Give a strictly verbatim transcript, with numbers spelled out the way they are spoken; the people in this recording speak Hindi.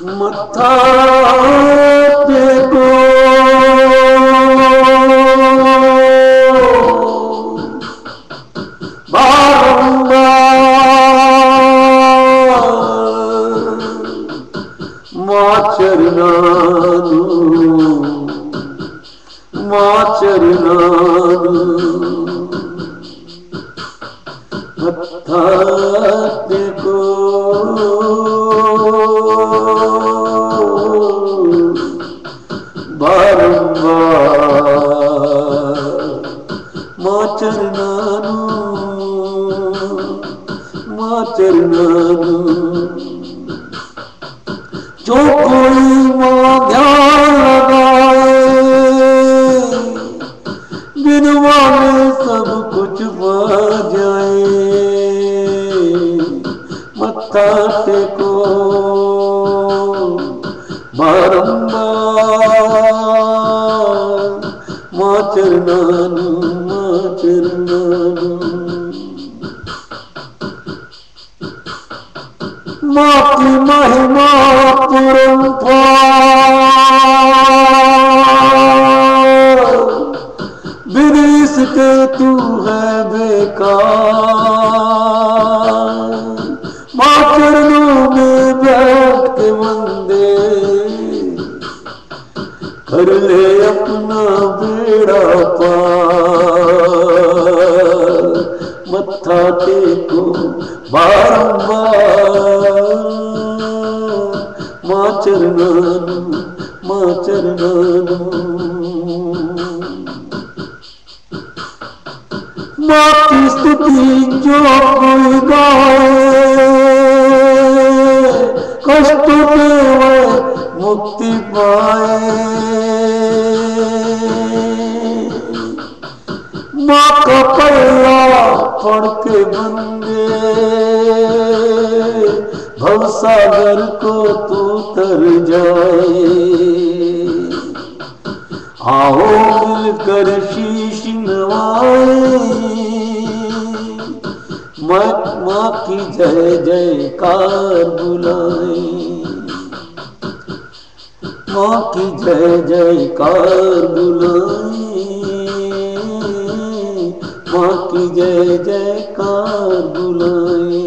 मत्था टेको बारंबार मां चरनानु मां चरनानु मत्था टेको बारंबार मां चरनानु मां चरनानु जो कोई मां ध्यान लगाए बिन माने सब कुछ पा जाए मत्था टेको बारंबार मां चरनानु मां चरनानु मां की महिमा परंपार बिन इसके तू है बेकार मां चरणों में बैठ के वंदे कर ले अपना बेड़ा पार मत्था टेको बारंबार मां चरनानु मां चरनानु मां की स्तुति जो कोई गाए कष्ट में मुक्ति पाए मां का पल्ला पढ़ के बंदे भवसागर को तू तर जाए आओ मिलकर शीश नवाए मां की जय जयकार बुलाए मां की जय जयकार बुलाए मां की जय जयकार बुलाए